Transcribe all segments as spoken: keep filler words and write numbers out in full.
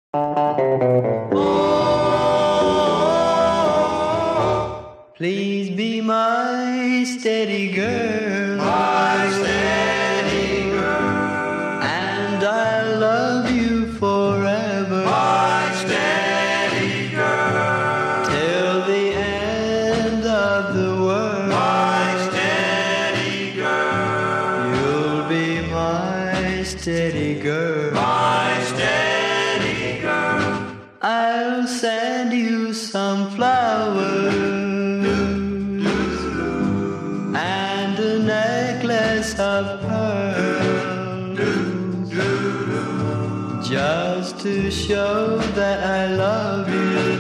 Please be my steady girl, my steady girl, and I'll love you forever, my steady girl, till the end of the world. my steady girl, You'll be my steady girl, my steady girl. I'll send you some flowers and a necklace of pearls, just to show that I love you.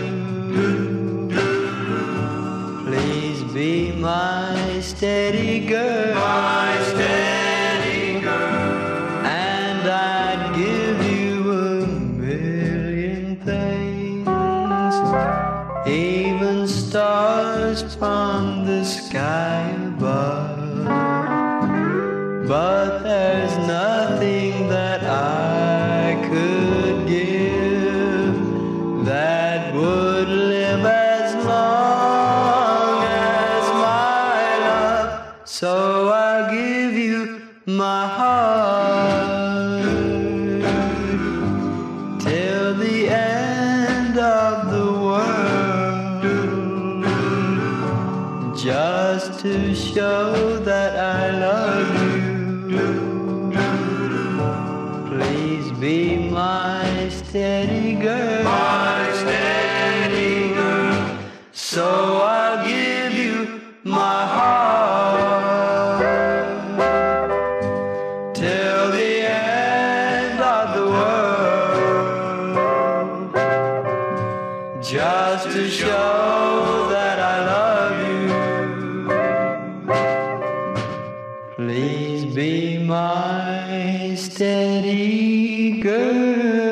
Please be my steady girl, My steady girl, and I'd give you a million things, even stars from the sky above. But there's nothing that I could give that would live as long as my love. So I'll give you my heart till the end of the world, just to show that I love you. Please be my steady girl, my steady girl, so I'll give you my heart till the end of the world, just to show that I love you. Please be my steady girl.